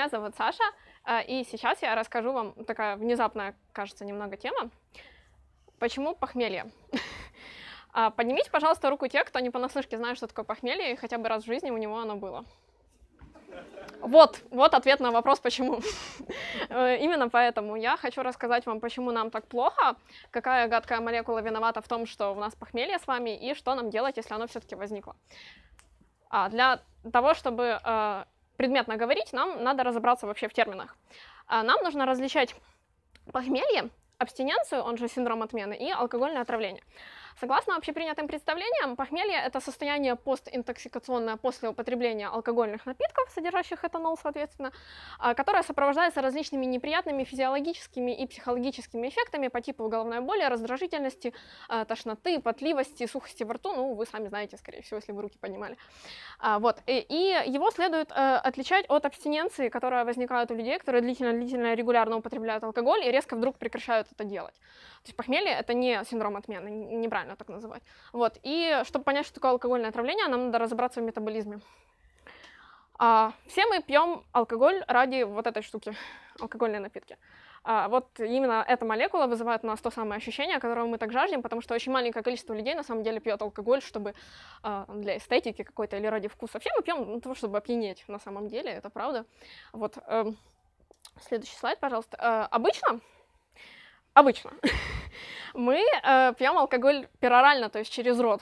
Меня зовут Саша, и сейчас я расскажу вам такая внезапная, кажется, немного тема. Почему похмелье? Поднимите, пожалуйста, руку те, кто не понаслышке знает, что такое похмелье, и хотя бы раз в жизни у него оно было. Вот ответ на вопрос, почему. Именно поэтому я хочу рассказать вам, почему нам так плохо, какая гадкая молекула виновата в том, что у нас похмелье с вами, и что нам делать, если оно все-таки возникло. Для того, чтобы предметно говорить, нам надо разобраться вообще в терминах. Нам нужно различать похмелье, абстиненцию, он же синдром отмены, и алкогольное отравление. Согласно общепринятым представлениям, похмелье — это состояние постинтоксикационное после употребления алкогольных напитков, содержащих этанол, соответственно, которое сопровождается различными неприятными физиологическими и психологическими эффектами по типу головной боли, раздражительности, тошноты, потливости, сухости во рту. Ну, вы сами знаете, скорее всего, если вы руки поднимали. И его следует отличать от абстиненции, которая возникает у людей, которые длительно регулярно употребляют алкоголь и резко вдруг прекращают это делать. То есть похмелье — это не синдром отмены, неправильно так называть. И чтобы понять, что такое алкогольное отравление, нам надо разобраться в метаболизме. Все мы пьем алкоголь ради вот этой штуки, алкогольные напитки. Именно эта молекула вызывает у нас то самое ощущение, которого мы так жаждем, потому что очень маленькое количество людей на самом деле пьет алкоголь, чтобы для эстетики какой-то или ради вкуса. Все мы пьем для того, чтобы опьянеть, на самом деле, это правда. Следующий слайд, пожалуйста. Обычно мы пьем алкоголь перорально, то есть через рот.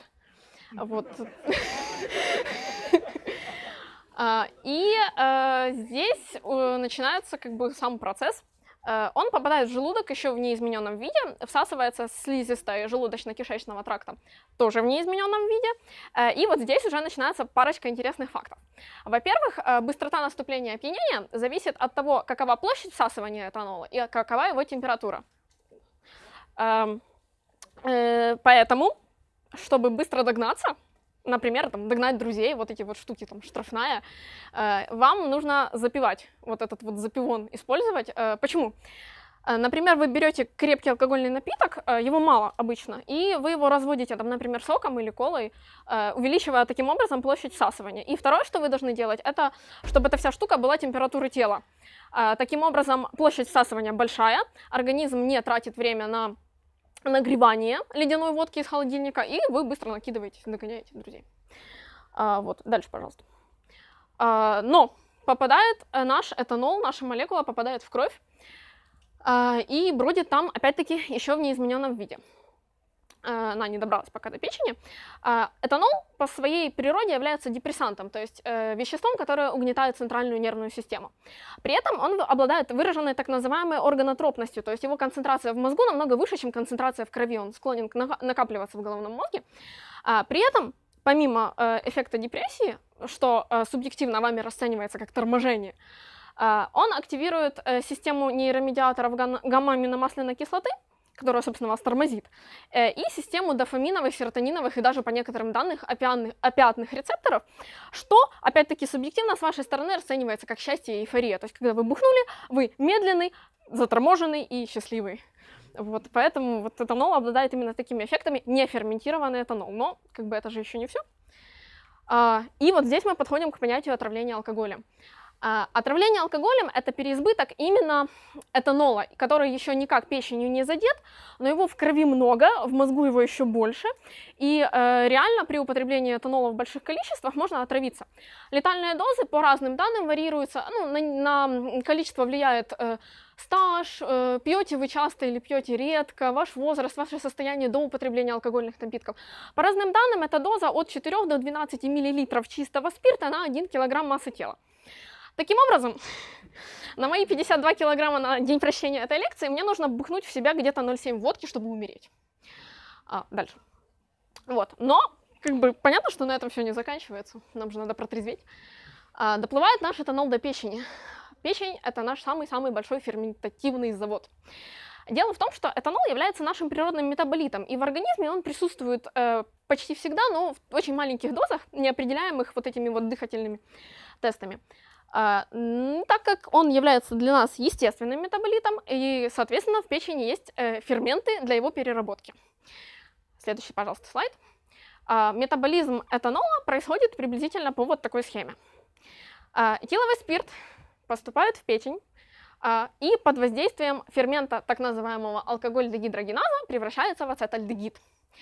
Здесь начинается сам процесс. Он попадает в желудок еще в неизмененном виде, всасывается слизистой желудочно-кишечного тракта тоже в неизмененном виде. И вот здесь уже начинается парочка интересных фактов. Во-первых, быстрота наступления опьянения зависит от того, какова площадь всасывания этанола и какова его температура. Поэтому, чтобы быстро догнаться, например, догнать друзей, вот эти вот штуки, штрафная, вам нужно запивать, вот этот вот запивон использовать. Почему? Например, вы берете крепкий алкогольный напиток, его мало обычно, и вы его разводите, например, соком или колой, увеличивая таким образом площадь всасывания. И второе, что вы должны делать, это чтобы эта вся штука была температуры тела. Таким образом, площадь всасывания большая, организм не тратит время на нагревание ледяной водки из холодильника, и вы быстро накидываете, догоняете друзей. Дальше, пожалуйста. Но попадает наш этанол, наша молекула попадает в кровь и бродит там, опять-таки, еще в неизмененном виде. Она не добралась пока до печени. Этанол по своей природе является депрессантом, то есть веществом, которое угнетает центральную нервную систему. При этом он обладает выраженной так называемой органотропностью, то есть его концентрация в мозгу намного выше, чем концентрация в крови, он склонен накапливаться в головном мозге. При этом, помимо эффекта депрессии, что субъективно вами расценивается как торможение, он активирует систему нейромедиаторов гамма-аминомасляной кислоты, которая, собственно, вас тормозит, и систему дофаминовых, серотониновых и даже, по некоторым данным, опиатных рецепторов, что, опять-таки, субъективно с вашей стороны расценивается как счастье и эйфория. То есть, когда вы бухнули, вы медленный, заторможенный и счастливый. Поэтому этанол обладает именно такими эффектами, не ферментированный этанол. Но, это же еще не все. И здесь мы подходим к понятию отравления алкоголем. Отравление алкоголем — это переизбыток именно этанола, который еще никак печенью не задет, но его в крови много, в мозгу его еще больше, и реально при употреблении этанола в больших количествах можно отравиться. Летальные дозы по разным данным варьируются, на количество влияет стаж, пьете вы часто или пьете редко, ваш возраст, ваше состояние до употребления алкогольных напитков. По разным данным, эта доза от 4 до 12 мл чистого спирта на 1 кг массы тела. Таким образом, на мои 52 килограмма на день прощения этой лекции мне нужно бухнуть в себя где-то 0,7 водки, чтобы умереть. Дальше. Но, понятно, что на этом все не заканчивается. Нам же надо протрезветь. Доплывает наш этанол до печени. Печень — это наш самый-самый большой ферментативный завод. Дело в том, что этанол является нашим природным метаболитом, и в организме он присутствует почти всегда, но в очень маленьких дозах, неопределяемых этими дыхательными тестами. Так как он является для нас естественным метаболитом, и, соответственно, в печени есть ферменты для его переработки. Следующий, пожалуйста, слайд. Метаболизм этанола происходит приблизительно по такой схеме. Этиловый спирт поступают в печень, и под воздействием фермента так называемого алкоголь-дегидрогеназа превращается в ацетальдегид.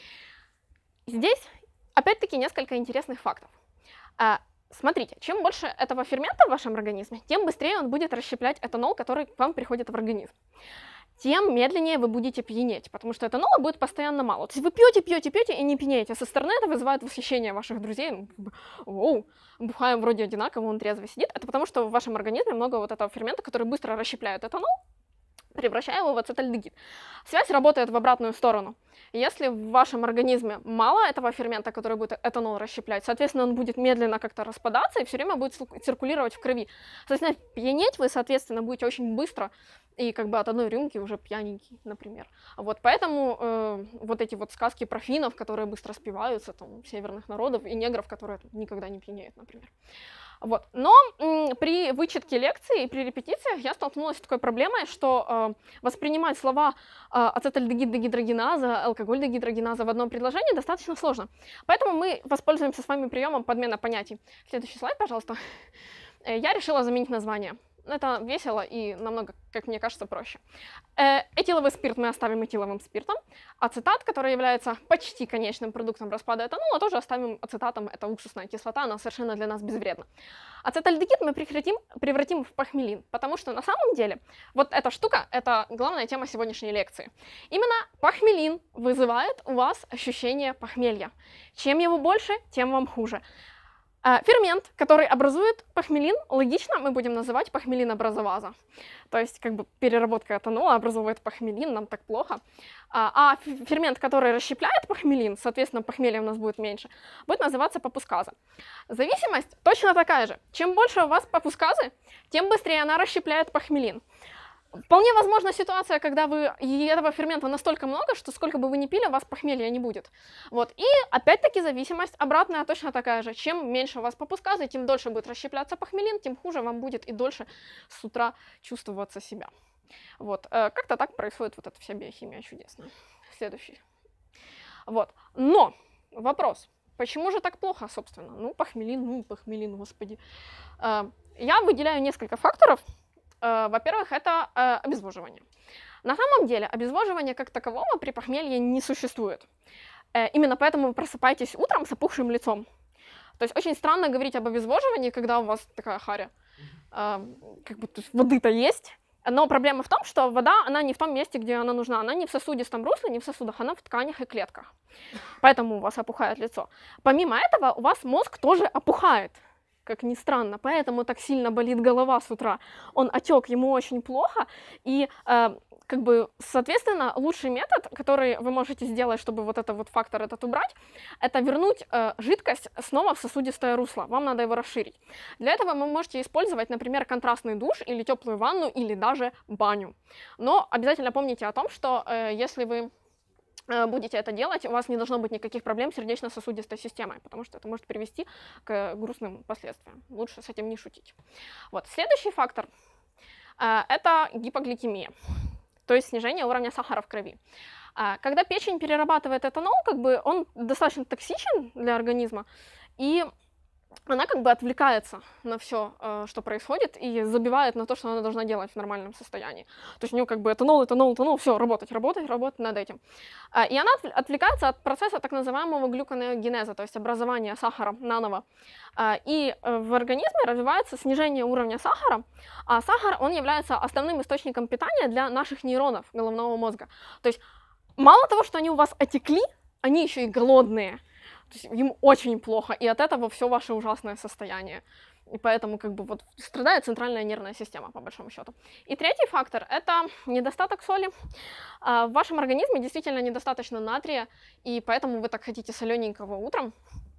Здесь, опять-таки, несколько интересных фактов. Смотрите, чем больше этого фермента в вашем организме, тем быстрее он будет расщеплять этанол, который к вам приходит в организм. Тем медленнее вы будете пьянеть, потому что этанола будет постоянно мало. То есть вы пьете и не пьянеете. Со стороны это вызывает восхищение ваших друзей. Ну, как бы, оу, бухаем вроде одинаково, он трезво сидит. Это потому что в вашем организме много вот этого фермента, который быстро расщепляет этанол, превращая его в ацетальдегид. Связь работает в обратную сторону. Если в вашем организме мало этого фермента, который будет этанол расщеплять, соответственно, он будет медленно как-то распадаться и все время будет циркулировать в крови. Соответственно, пьянеть вы, соответственно, будете очень быстро, и как бы от одной рюмки уже пьяненький, например. Вот поэтому вот эти вот сказки про финнов, которые быстро спиваются, там, северных народов, и негров, которые никогда не пьянеют, например. Вот. Но при вычетке лекций и при репетициях я столкнулась с такой проблемой, что воспринимать слова ацетальдегид, дегидрогеназа, алкоголь-дегидрогеназа в одном предложении достаточно сложно. Поэтому мы воспользуемся с вами приемом подмена понятий. Следующий слайд, пожалуйста. Я решила заменить название. Это весело и намного, как мне кажется, проще. Этиловый спирт мы оставим этиловым спиртом. Ацетат, который является почти конечным продуктом распада этанола, тоже оставим ацетатом. Это уксусная кислота, она совершенно для нас безвредна. Ацетальдегид мы превратим в пахмелин, потому что на самом деле вот эта штука — это главная тема сегодняшней лекции. Именно пахмелин вызывает у вас ощущение похмелья. Чем его больше, тем вам хуже. Фермент, который образует пахмелин, логично мы будем называть пахмелинобразоваза. То есть как бы переработка этанола образовывает пахмелин, нам так плохо. А фермент, который расщепляет пахмелин, соответственно, похмелья у нас будет меньше, будет называться папусказа. Зависимость точно такая же. Чем больше у вас папусказы, тем быстрее она расщепляет пахмелин. Вполне возможна ситуация, когда этого фермента настолько много, что сколько бы вы ни пили, у вас похмелья не будет. Вот. И опять-таки зависимость обратная точно такая же. Чем меньше у вас папусказы, тем дольше будет расщепляться похмелин, тем хуже вам будет и дольше с утра чувствоваться себя. Вот. Как-то так происходит вот эта вся биохимия чудесная. Следующий. Вот. Но вопрос. Почему же так плохо, собственно? Ну, похмелин, господи. Я выделяю несколько факторов. Во-первых, это обезвоживание. На самом деле обезвоживания как такового при похмелье не существует. Именно поэтому вы просыпаетесь утром с опухшим лицом. То есть очень странно говорить об обезвоживании, когда у вас такая харя. Как бы воды-то есть. Но проблема в том, что вода, она не в том месте, где она нужна. Она не в сосудистом русле, не в сосудах, она в тканях и клетках. Поэтому у вас опухает лицо. Помимо этого, у вас мозг тоже опухает. Как ни странно, поэтому так сильно болит голова с утра. Он отек, ему очень плохо, и как бы, соответственно, лучший метод, который вы можете сделать, чтобы вот этот вот фактор этот убрать, это вернуть жидкость снова в сосудистое русло. Вам надо его расширить. Для этого вы можете использовать, например, контрастный душ или теплую ванну, или даже баню. Но обязательно помните о том, что если вы будете это делать, у вас не должно быть никаких проблем с сердечно-сосудистой системой, потому что это может привести к грустным последствиям. Лучше с этим не шутить. Вот. Следующий фактор – это гипогликемия, то есть снижение уровня сахара в крови. Когда печень перерабатывает этанол, как бы он достаточно токсичен для организма, и она как бы отвлекается на все, что происходит, и забивает на то, что она должна делать в нормальном состоянии. То есть у нее как бы этанол, все, работать над этим. И она отвлекается от процесса так называемого глюконеогенеза, то есть образования сахара наново. И в организме развивается снижение уровня сахара, а сахар, он является основным источником питания для наших нейронов головного мозга. То есть мало того, что они у вас отекли, они еще и голодные. То есть им очень плохо, и от этого все ваше ужасное состояние. И поэтому как бы вот страдает центральная нервная система, по большому счету. И третий фактор – это недостаток соли. В вашем организме действительно недостаточно натрия, и поэтому вы так хотите солененького утром.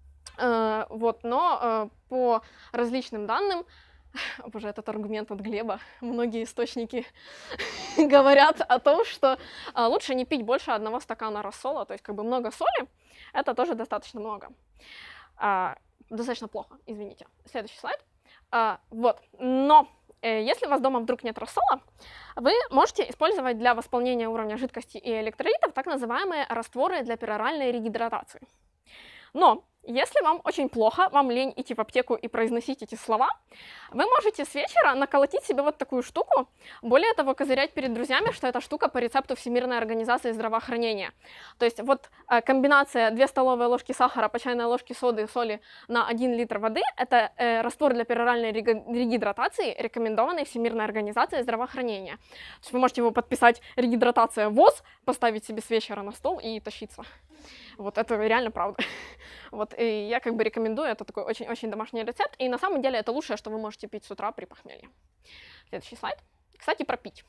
Вот, но по различным данным, боже, этот аргумент от Глеба, многие источники говорят о том, что лучше не пить больше 1 стакана рассола, то есть как бы много соли, это тоже достаточно много. Достаточно плохо, извините. Следующий слайд. Вот, но если у вас дома вдруг нет рассола, вы можете использовать для восполнения уровня жидкости и электролитов так называемые растворы для пероральной регидратации. Но Если вам очень плохо, вам лень идти в аптеку и произносить эти слова, вы можете с вечера наколотить себе вот такую штуку, более того, козырять перед друзьями, что эта штука по рецепту Всемирной организации здравоохранения. То есть вот комбинация 2 столовые ложки сахара по чайной ложке соды и соли на 1 литр воды – это раствор для пероральной регидратации, рекомендованный Всемирной организацией здравоохранения. То есть вы можете его подписать «Регидратация ВОЗ», поставить себе с вечера на стол и тащиться. Вот это реально правда. Вот, и я как бы рекомендую, это такой очень-очень домашний рецепт, и на самом деле это лучшее, что вы можете пить с утра при похмелье. Следующий слайд. Кстати, про пить.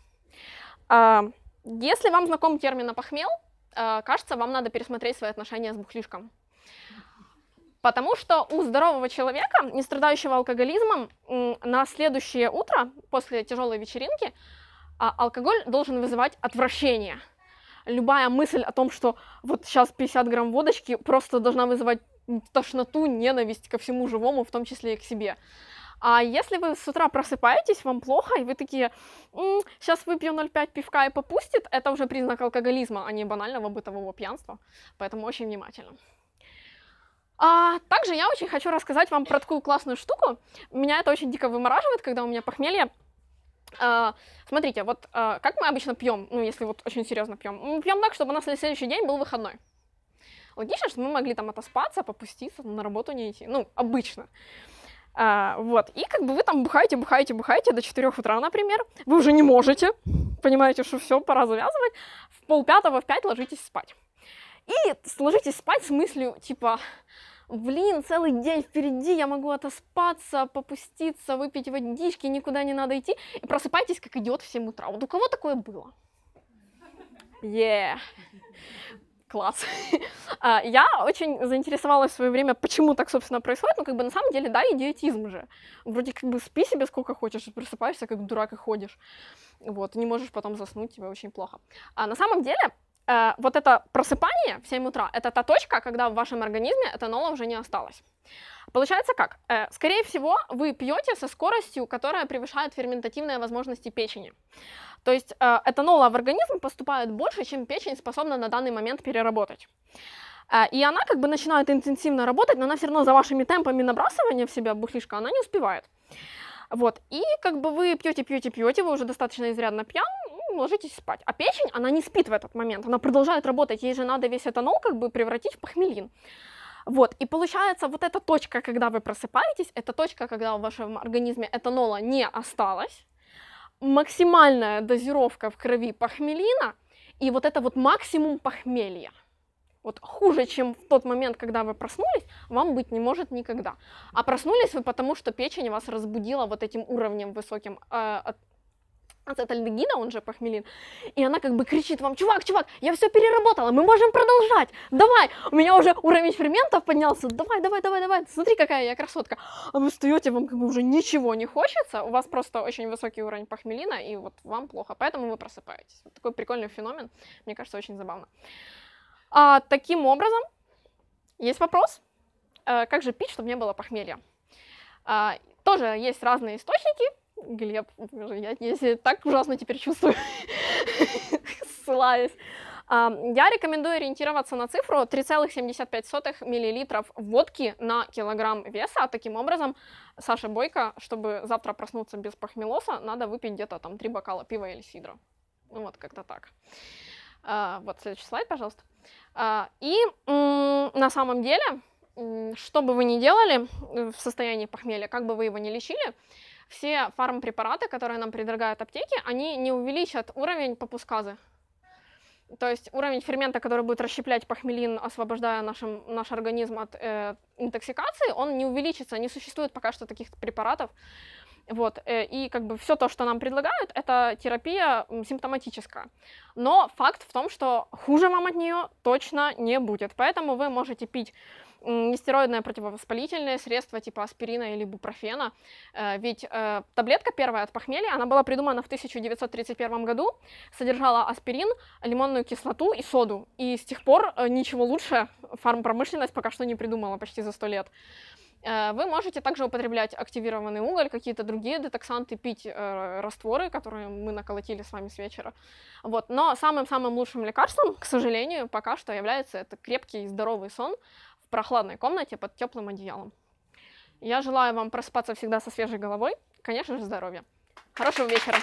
Если вам знаком термин «опохмел», кажется, вам надо пересмотреть свои отношения с бухлишком. Потому что у здорового человека, не страдающего алкоголизмом, на следующее утро, после тяжелой вечеринки, алкоголь должен вызывать отвращение. Любая мысль о том, что вот сейчас 50 грамм водочки, просто должна вызывать тошноту, ненависть ко всему живому, в том числе и к себе. А если вы с утра просыпаетесь, вам плохо, и вы такие, сейчас выпью 0,5 пивка и попустит, это уже признак алкоголизма, а не банального бытового пьянства. Поэтому очень внимательно. Также я очень хочу рассказать вам про такую классную штуку. Меня это очень дико вымораживает, когда у меня похмелье. Смотрите, вот как мы обычно пьем, ну если вот очень серьезно пьем, мы пьем так, чтобы у нас на следующий день был выходной. Логично, что мы могли там отоспаться, попуститься, на работу не идти, ну обычно. Вот, и как бы вы там бухаете до 4 утра, например, вы уже не можете, понимаете, что все, пора завязывать, в 4:30, в 5 ложитесь спать. И ложитесь спать с мыслью, типа, блин, целый день впереди, я могу отоспаться, попуститься, выпить водички, никуда не надо идти, и просыпайтесь как идиот в 7 утра. Вот у кого такое было? Класс. Я очень заинтересовалась в свое время, почему так, собственно, происходит. Ну, как бы на самом деле, да, идиотизм же. Вроде как бы спи себе сколько хочешь, просыпаешься как дурак и ходишь. Вот, не можешь потом заснуть, тебе очень плохо. А на самом деле, вот это просыпание в 7 утра, это та точка, когда в вашем организме этанола уже не осталось. Получается как? Скорее всего, вы пьете со скоростью, которая превышает ферментативные возможности печени. То есть этанола в организм поступает больше, чем печень способна на данный момент переработать. И она как бы начинает интенсивно работать, но она все равно за вашими темпами набрасывания в себя бухлишка, она не успевает. Вот, и как бы вы пьете, вы уже достаточно изрядно пьяны, ложитесь спать. А печень, она не спит в этот момент, она продолжает работать, ей же надо весь этанол как бы превратить в похмелин. Вот, и получается, вот эта точка, когда вы просыпаетесь, это точка, когда в вашем организме этанола не осталось, максимальная дозировка в крови похмелина, и вот это вот максимум похмелья. Вот хуже, чем в тот момент, когда вы проснулись, вам быть не может никогда. А проснулись вы потому, что печень вас разбудила вот этим уровнем высоким ацетальдегида, он же похмелин, и она как бы кричит вам: чувак, я все переработала, мы можем продолжать, давай, у меня уже уровень ферментов поднялся, давай, смотри, какая я красотка. А вы встаете, вам как бы уже ничего не хочется, у вас просто очень высокий уровень похмелина, и вот вам плохо, поэтому вы просыпаетесь. Вот такой прикольный феномен, мне кажется, очень забавно. Таким образом, есть вопрос, как же пить, чтобы не было похмелья? Тоже есть разные источники. Глеб, я себя так ужасно теперь чувствую, ссылаюсь. Я рекомендую ориентироваться на цифру 3,75 мл водки на килограмм веса. Таким образом, Саше Бойко, чтобы завтра проснуться без похмелоса, надо выпить где-то там 3 бокала пива или сидра. Ну вот, как-то так. Вот, следующий слайд, пожалуйста. И на самом деле, что бы вы ни делали в состоянии похмелья, как бы вы его ни лечили, все фармпрепараты, которые нам предлагают аптеки, они не увеличат уровень попусказы. То есть уровень фермента, который будет расщеплять похмелин, освобождая наш организм от интоксикации, он не увеличится, не существует пока что таких препаратов. Вот, и как бы все то, что нам предлагают, это терапия симптоматическая. Но факт в том, что хуже вам от нее точно не будет. Поэтому вы можете пить нестероидное противовоспалительное средство типа аспирина или бупрофена. Ведь таблетка первая от похмелья, она была придумана в 1931 году, содержала аспирин, лимонную кислоту и соду. И с тех пор ничего лучше фармпромышленность пока что не придумала почти за 100 лет. Вы можете также употреблять активированный уголь, какие-то другие детоксанты, пить растворы, которые мы наколотили с вами с вечера. Вот. Но самым-самым лучшим лекарством, к сожалению, пока что является это крепкий и здоровый сон в прохладной комнате под теплым одеялом. Я желаю вам просыпаться всегда со свежей головой, конечно же, здоровья. Хорошего вечера.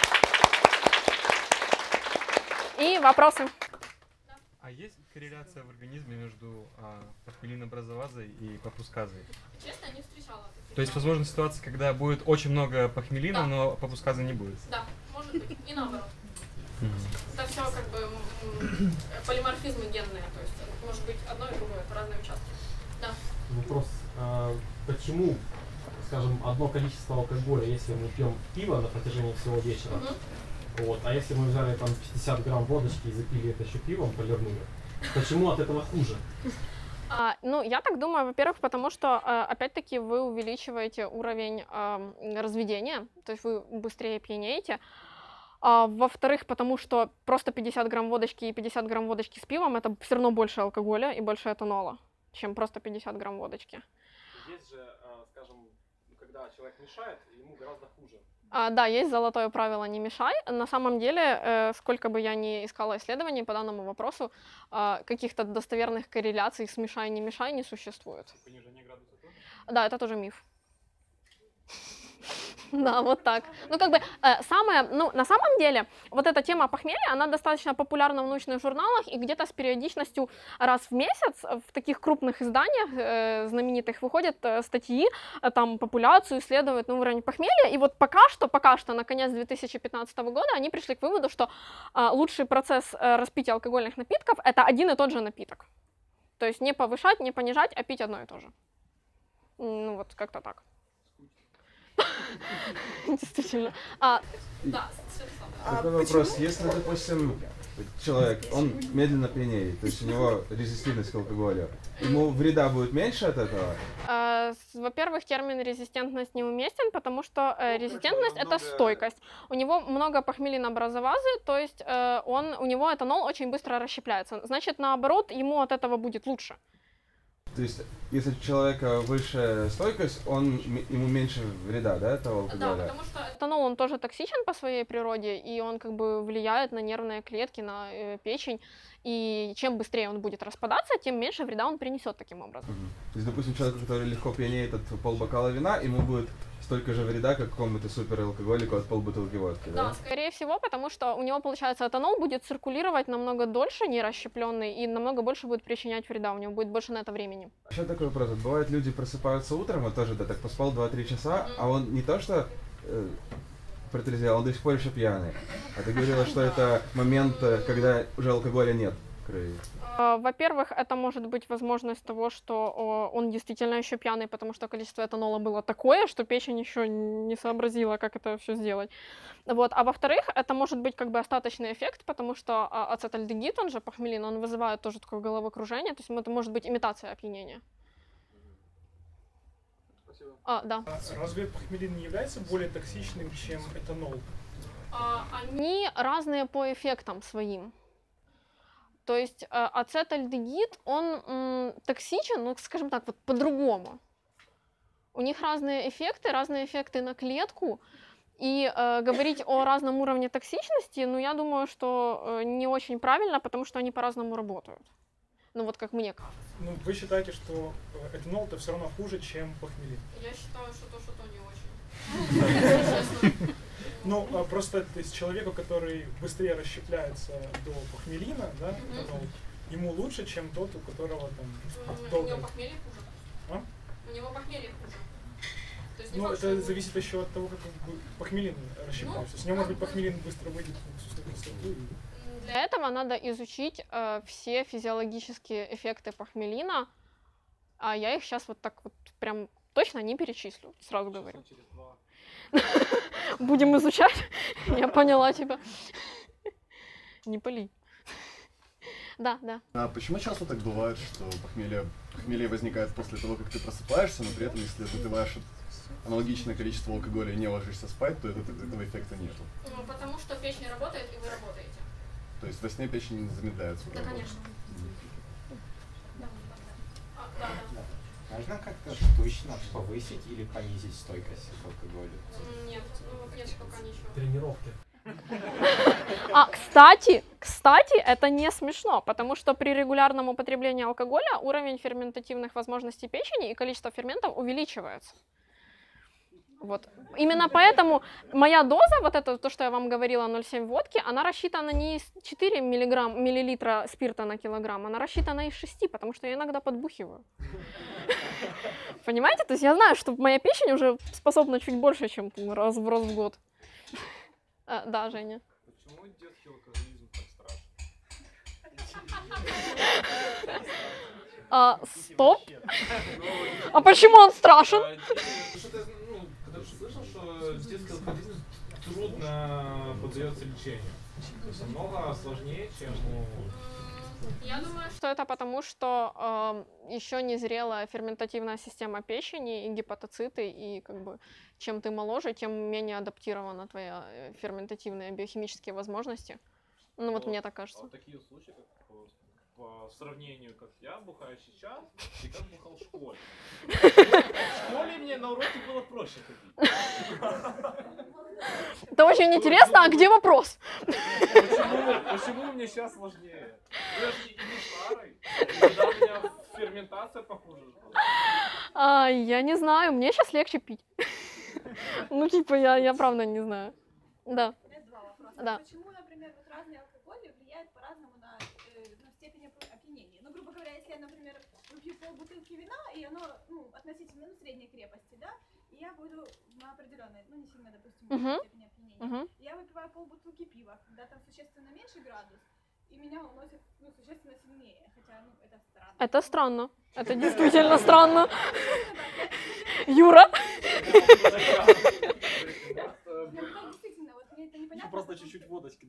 И вопросы? А есть корреляция в организме между похмелинобразовазой и папусказой? Честно, не встречала таких. То есть возможна ситуация, когда будет очень много похмелина, Да. но папусказы не будет? Да, может быть. И наоборот. Это все как бы полиморфизмы генные, то есть может быть одно и другое, это разные участки. Да. Вопрос, почему, скажем, одно количество алкоголя, если мы пьем пиво на протяжении всего вечера, вот, а если мы взяли там 50 грамм водочки и запили это еще пивом, полирнули, почему от этого хуже? Ну, я так думаю, во-первых, потому что, опять-таки, вы увеличиваете уровень разведения, то есть вы быстрее пьянеете. Во-вторых, потому что просто 50 грамм водочки и 50 грамм водочки с пивом — это все равно больше алкоголя и больше этанола, чем просто 50 грамм водочки. Есть же, скажем, когда человек мешает, ему гораздо хуже. Да, есть золотое правило «не мешай». На самом деле, сколько бы я ни искала исследований по данному вопросу, каких-то достоверных корреляций «смешай, не мешай» не существует. Понижение градуса тоже? Да, это тоже миф. Да, вот так. Ну, как бы, на самом деле, вот эта тема похмелья, она достаточно популярна в научных журналах, и где-то с периодичностью раз в месяц в таких крупных изданиях знаменитых выходят статьи, там, популяцию исследуют на уровень похмелья, и вот пока что, на конец 2015 года они пришли к выводу, что лучший процесс распития алкогольных напитков — это один и тот же напиток. То есть не повышать, не понижать, а пить одно и то же. Ну, вот как-то так. Действительно. Да, Такой вопрос. Если, допустим, человек, он медленно пьянеет, то есть у него резистентность к алкоголю, ему вреда будет меньше от этого? Во-первых, термин резистентность неуместен, потому что резистентность — это стойкость. У него много похмелинобразовазы, то есть у него этанол очень быстро расщепляется. Значит, наоборот, ему от этого будет лучше. То есть, если у человека выше стойкость, ему меньше вреда, да, этого алкоголя? Да, потому что этанол, он тоже токсичен по своей природе, и он как бы влияет на нервные клетки, на печень, и чем быстрее он будет распадаться, тем меньше вреда он принесет таким образом. То есть, допустим, человек, который легко пьянеет от полбокала вина, ему будет столько же вреда, как какому-то супералкоголику от полбутылки водки, да? Да, скорее всего, потому что у него, получается, этанол будет циркулировать намного дольше, не расщепленный, и намного больше будет причинять вреда, у него будет больше на это времени. Еще такой вопрос. Бывает, люди просыпаются утром, и тоже, да, так поспал 2-3 часа, а он не то что протрезвел, он до сих пор еще пьяный. А ты говорила, что это момент, когда уже алкоголя нет в крови. Во-первых, это может быть возможность того, что он действительно еще пьяный, потому что количество этанола было такое, что печень еще не сообразила, как это все сделать. Вот. А во-вторых, это может быть как бы остаточный эффект, потому что ацетальдегид, он же похмелин, он вызывает тоже такое головокружение, то есть это может быть имитация опьянения. Спасибо. Да. Разве похмелин не является более токсичным, чем этанол? Они разные по эффектам своим. То есть ацетальдегид, он токсичен, ну, скажем так, вот по-другому. У них разные эффекты на клетку, и говорить о разном уровне токсичности, ну, я думаю, что не очень правильно, потому что они по-разному работают. Ну, вот как мне кажется. Ну, вы считаете, что этанол это все равно хуже, чем похмелин? Я считаю, что то не очень. Ну, просто то есть, человеку, который быстрее расщепляется до похмелина, да, этанол, ему лучше, чем тот, у которого там У него похмелье хуже. У него похмелье хуже. То есть, ну, это зависит еще от того, как похмелин расщепляется. С него, может быть, похмелин быстро выйдет в структуру. Для этого надо изучить все физиологические эффекты похмелина, а я их сейчас вот так вот прям точно не перечислю, сразу говорю. Будем изучать. Я поняла тебя. Не пали. Да. А почему часто так бывает, что похмелье возникает после того, как ты просыпаешься, но при этом, если выпиваешь аналогичное количество алкоголя и не ложишься спать, то этого эффекта нету? Ну, потому что печень работает, и вы работаете. То есть во сне печень замедляется? Да, конечно. Да. Можно как-то точно повысить или понизить стойкость к алкоголю? Нет, нет, пока ничего. Тренировки. Кстати, это не смешно, потому что при регулярном употреблении алкоголя уровень ферментативных возможностей печени и количество ферментов увеличивается. Вот. Именно поэтому моя доза, вот это то, что я вам говорила, 0,7 водки, она рассчитана не из 4 миллилитра спирта на килограмм, она рассчитана из 6, потому что я иногда подбухиваю. Понимаете? То есть я знаю, что моя печень уже способна чуть больше, чем раз в год. Да, Женя. Почему детский алкоголизм так страшен? Стоп. А почему он страшен? Когда ты слышал, что детский алкоголизм трудно поддается лечению. То есть намного сложнее, чем Я думаю, что это потому, что еще не зрелая ферментативная система печени и гепатоциты, и как бы чем ты моложе, тем менее адаптирована твоя ферментативные биохимические возможности. Ну вот мне так кажется. Вот такие случаи, как по сравнению, как я бухаю сейчас и как бухал в школе. В школе мне на уроке было проще ходить. Это очень интересно, а где вопрос? Почему мне сейчас сложнее? Я же и не старый. Когда у меня ферментация похуже была. Я не знаю, мне сейчас легче пить. Ну типа я правда не знаю. Да. Два вопроса. Да. Почему, например, вот разные алкоголи влияют по-разному на степень опьянения? Ну, грубо говоря, если я, например, выпью полбутылки вина, и оно относительно средней крепости, да, и я буду на определенной, не сильно, допустим, степени опьянения. Я выпиваю полбутылки пива, когда там существенно меньше градус, и меня уносит существенно сильнее, хотя, это странно. Это странно. Это действительно странно. Юра? Действительно, вот мне это непонятно. Просто чуть-чуть водочки.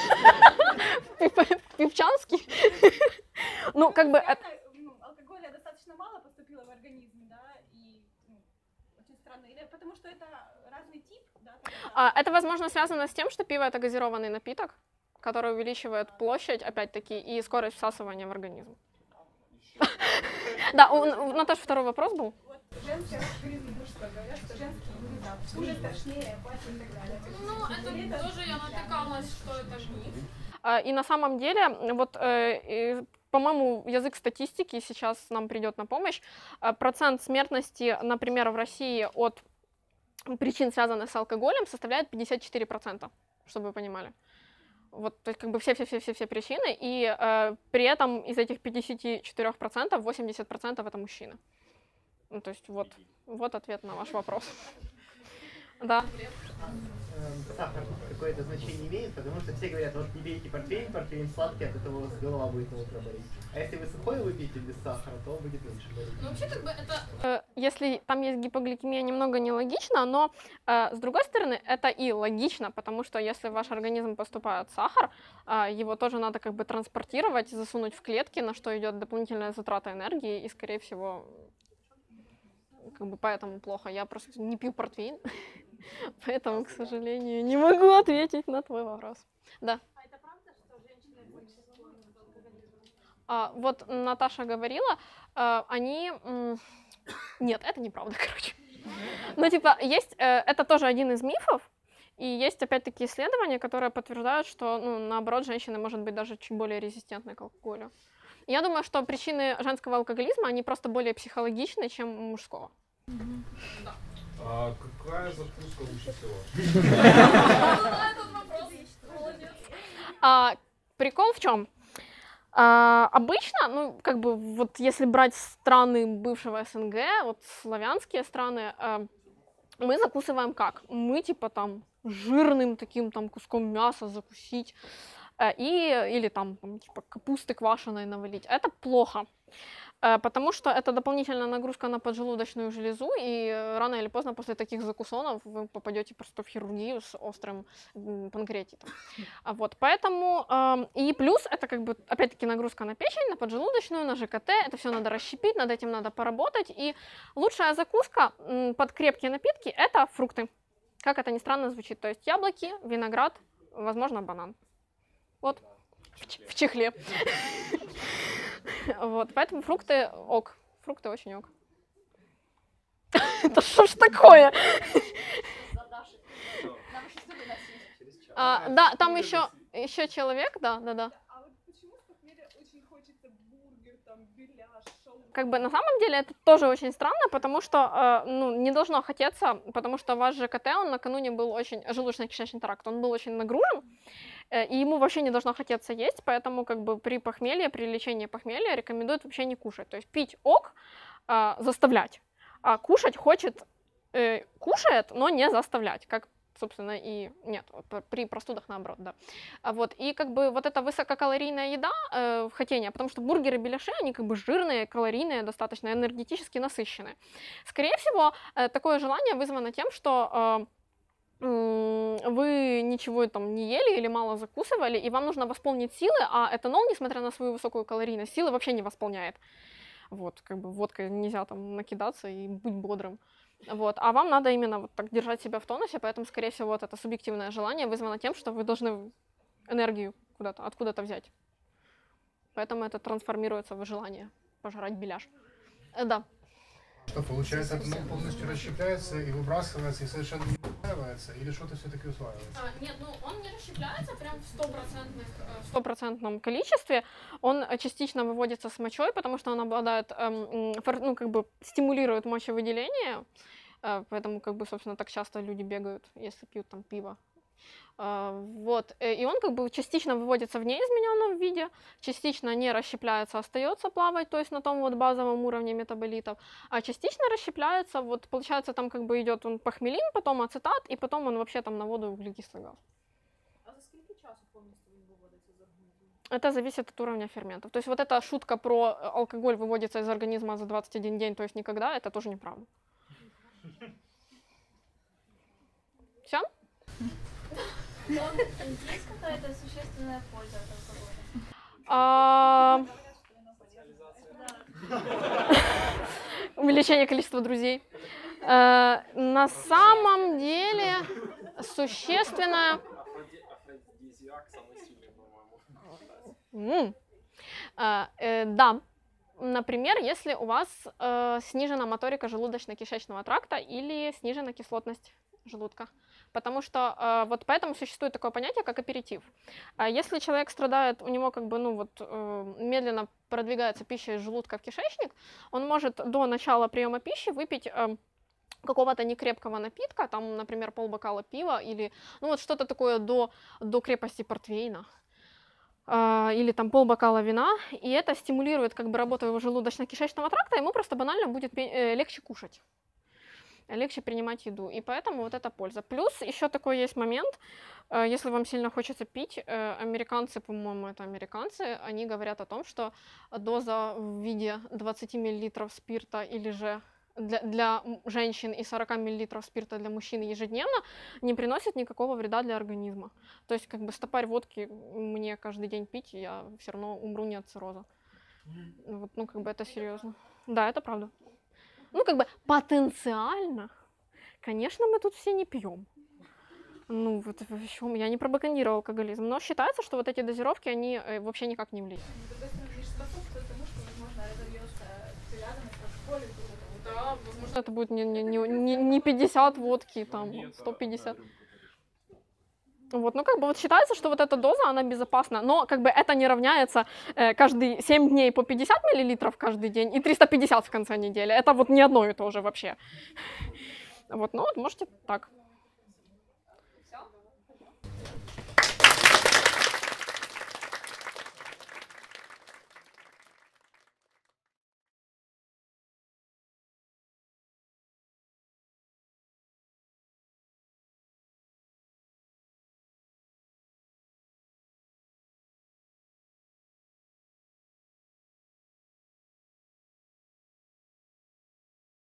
Пивчанский? Ну, как бы... Алкоголя достаточно мало поступило в организм, да, и очень странно. Или потому что это разный тип, да? Это, возможно, связано с тем, что пиво — это газированный напиток, который увеличивает площадь, опять-таки, и скорость всасывания в организм. Да, у Наташи второй вопрос был. Вот женский алкоголизм и мужской говорят, что женский хуже, страшнее, опаснее и так далее. Ну, это тоже я натыкалась, что это миф. И на самом деле, вот, по-моему, язык статистики сейчас нам придет на помощь. Процент смертности, например, в России от причин, связанных с алкоголем, составляет 54%, чтобы вы понимали. Вот, то есть как бы все причины, и при этом из этих 54% 80% это мужчины. Ну, то есть вот ответ на ваш вопрос. Да. Сахар какое-то значение имеет, потому что все говорят, вот не пейте портвейн, портвейн сладкий, от этого голова будет на утро болеть. А если вы сухое выпьете без сахара, то будет меньше болеть. Ну, вообще, как бы это... Если там есть гипогликемия, немного нелогично, но с другой стороны, это и логично, потому что если в ваш организм поступает сахар, его тоже надо как бы транспортировать, засунуть в клетки, на что идет дополнительная затрата энергии, и, скорее всего, как бы поэтому плохо. Я просто не пью портвейн. Поэтому, к сожалению, не могу ответить на твой вопрос. Да. А это правда, что женщины больше склонны к алкоголизму? Вот Наташа говорила, они... Нет, это неправда, короче. Ну, типа, есть... Это тоже один из мифов, и есть, опять-таки, исследования, которые подтверждают, что, наоборот, женщины, может быть, даже чуть более резистентны к алкоголю. Я думаю, что причины женского алкоголизма, они просто более психологичны, чем мужского. Да. А какая закуска лучше всего? Прикол в чем? Обычно, как бы, вот если брать страны бывшего СНГ, вот славянские страны, мы закусываем как? Мы типа там жирным таким там куском мяса закусить, или там типа капусты квашеной навалить. Это плохо. Потому что это дополнительная нагрузка на поджелудочную железу, и рано или поздно после таких закусонов вы попадете просто в хирургию с острым панкреатитом. Вот, поэтому, и плюс это как бы, опять-таки, нагрузка на печень, на поджелудочную, на ЖКТ, это все надо расщепить, над этим надо поработать, и лучшая закуска под крепкие напитки — это фрукты. Как это ни странно звучит, то есть яблоки, виноград, возможно, банан. Вот, в чехле. Вот, поэтому фрукты ок. Фрукты очень ок. Это что ж такое? Да, там еще Еще человек, да. А вот почему с похмелья очень хочется бургер, там, беляш, шаурма? Как бы на самом деле это тоже очень странно, потому что не должно хотеться, потому что ваш ЖКТ, он накануне был очень, желудочно-кишечный тракт, он был очень нагружен, и ему вообще не должно хотеться есть, поэтому как бы при похмелье, при лечении похмелья рекомендуют вообще не кушать. То есть пить ок, заставлять, а кушать кушает, но не заставлять, как собственно, и нет, при простудах наоборот, да. Вот, и как бы вот эта высококалорийная еда в хотение, потому что бургеры, беляши, они как бы жирные, калорийные, достаточно энергетически насыщенные. Скорее всего, такое желание вызвано тем, что вы ничего там не ели или мало закусывали, и вам нужно восполнить силы, а этанол, несмотря на свою высокую калорийность, силы вообще не восполняет. Вот, как бы водкой нельзя там накидаться и быть бодрым. Вот. А вам надо именно вот так держать себя в тонусе, поэтому, скорее всего, вот это субъективное желание вызвано тем, что вы должны энергию откуда-то взять. Поэтому это трансформируется в желание пожрать беляш. Да. Что получается, это полностью расщепляется и выбрасывается, и совершенно не усваивается, или что-то все-таки усваивается? Нет, он не расщепляется прям в 100% количестве. Он частично выводится с мочой, потому что он обладает, как бы стимулирует мочевыделение, поэтому, как бы, собственно, так часто люди бегают, если пьют там пиво. Вот, и он как бы частично выводится в неизмененном виде, частично не расщепляется, остается плавать, то есть на том вот базовом уровне метаболитов, а частично расщепляется, вот получается там как бы идет он похмелин, потом ацетат, и потом он вообще там на воду углекислый газ. А за сколько часов полностью він виводиться з організму? Это зависит от уровня ферментов. То есть вот эта шутка про алкоголь выводится из организма за 21 день, то есть никогда, это тоже неправда. Все? Но есть какая-то существенная польза от алкоголя? Увеличение количества друзей. На самом деле существенная... Да. Например, если у вас снижена моторика желудочно-кишечного тракта или снижена кислотность желудка. Потому что вот поэтому существует такое понятие, как аперитив. Если человек страдает, у него как бы, медленно продвигается пища из желудка в кишечник, он может до начала приема пищи выпить какого-то некрепкого напитка, там, например, полбокала пива или что-то такое до крепости портвейна. Или там полбокала вина, и это стимулирует как бы работу его желудочно-кишечного тракта, ему просто банально будет легче кушать. Легче принимать еду, и поэтому вот эта польза. Плюс еще такой есть момент, если вам сильно хочется пить, американцы, по-моему, это американцы, они говорят о том, что доза в виде 20 мл спирта или же для женщин и 40 мл спирта для мужчин ежедневно не приносит никакого вреда для организма. То есть как бы стопарь водки мне каждый день пить, я все равно умру не от цирроза. Вот, как бы это серьезно. Да, это правда. Как бы потенциально, конечно, мы тут все не пьем. Вот я не пропагандирую алкоголизм, но считается, что вот эти дозировки, они вообще никак не влияют. Способствует тому, что, возможно, разовьется привязанность к алкоголю. Да, возможно, это будет не 50 водки, там, 150. Вот, как бы считается, что вот эта доза, она безопасна, но как бы это не равняется каждые 7 дней по 50 мл каждый день и 350 в конце недели. Это вот не одно и то же вообще. Вот, можете так.